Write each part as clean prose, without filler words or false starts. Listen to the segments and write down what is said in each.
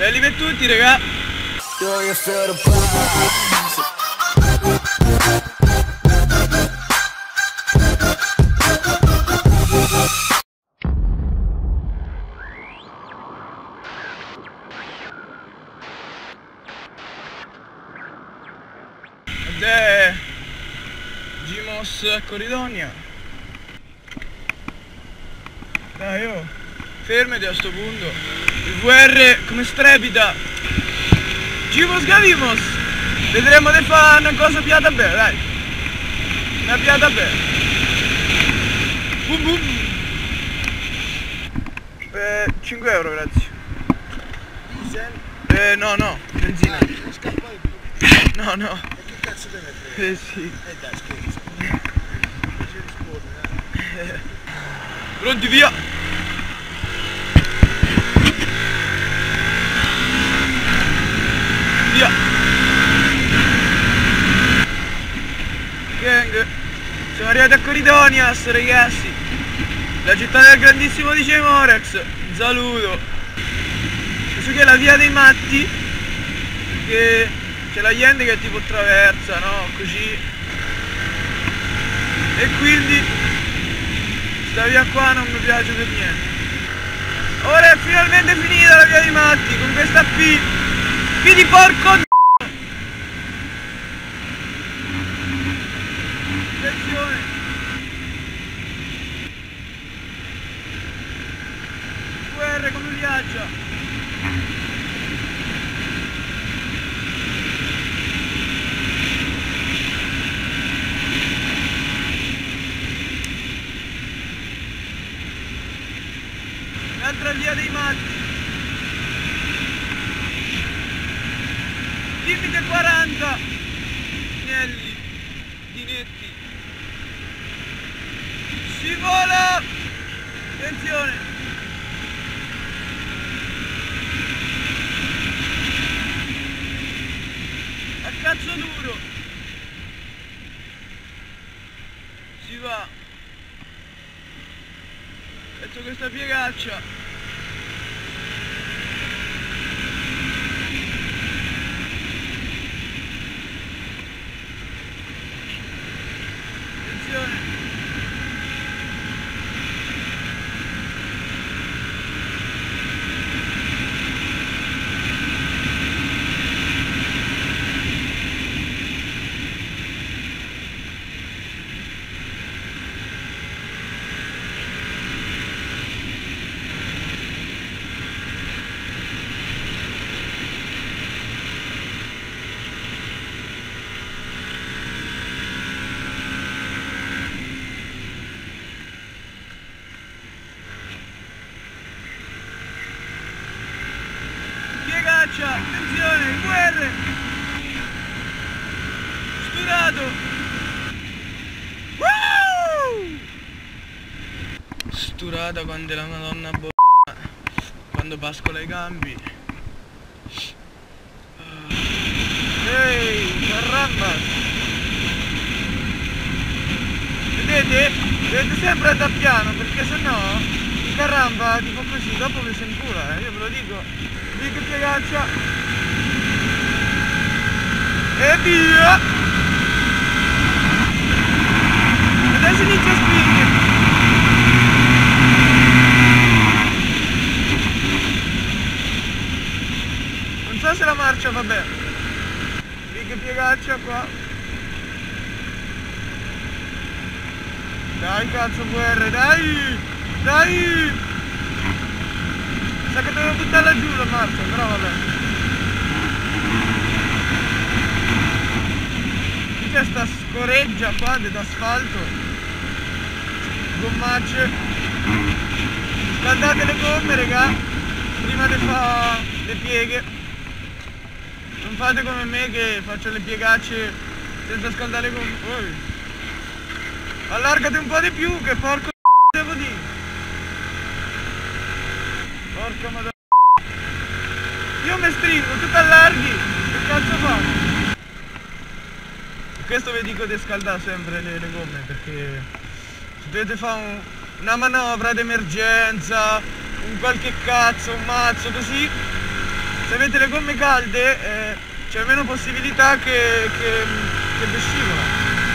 Belli per tutti, raga. Ed è Gimos a Corridonia. Dai, oh, fermati a sto punto. Il VR come strepita. Gimos Gavimos. Vedremo di fare una cosa piata bene, dai. Una piata bene. Boom boom. 5 euro, grazie. Diesel? No, benzina. Non scappa di più. No. E che cazzo te ne frega? Sì. Dai, scherzo. Ci rispondi, dai. Pronti, via! Via! Gang! Siamo arrivati a Corridonias, ragazzi! La città del grandissimo DJ Morex! Un saluto! Questo che è la via dei matti, che c'è la gente che tipo attraversa, no? Così. E quindi sta via qua non mi piace per niente. Ora è finalmente finita la via dei matti con questa P di porco. Attenzione. QR come viaggia. L'altra via dei matti. Limite 40. Snelli. Dinetti. Si vola. Attenzione. A cazzo duro. Si va. Metto questa piegaccia. Attenzione. Attenzione, il QR sturato. Sturata quando è la madonna quando pascola i cambi. Ehi, caramba. Vedete sempre a tappiano, perché sennò il caramba tipo così dopo mi si incula, io ve lo dico. Che piegaccia e via. Adesso inizia a spingere. Non so se la marcia va bene. Che piegaccia qua. Dai cazzo VR, dai. Sa che devo buttarla giù la marcia, però vabbè. C'è sta scoreggia qua d'asfalto. Gommacce. Scaldate le gomme, raga. Prima di fare le pieghe. Non fate come me che faccio le piegacce senza scaldare le gomme. Allargate un po' di più, che porco devo dire. Porca madonna. Io mi stringo, tu t'allarghi. Che cazzo fai? Questo vi dico di scaldare sempre le gomme, perché se dovete fare una manovra d'emergenza, un qualche cazzo, un mazzo così, se avete le gomme calde c'è meno possibilità che vi scivola.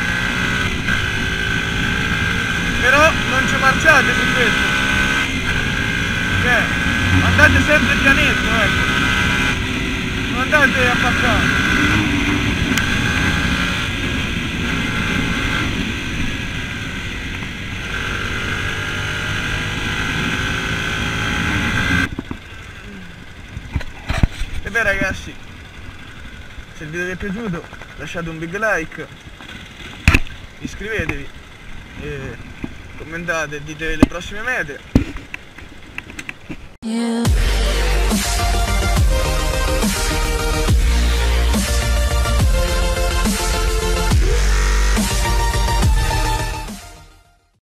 Però non ci marciate su questo, cioè andate sempre pianetto, ecco, non andate a paccare. E beh ragazzi, se il video vi è piaciuto lasciate un big like, iscrivetevi e commentate e dite le prossime mete. Yeah.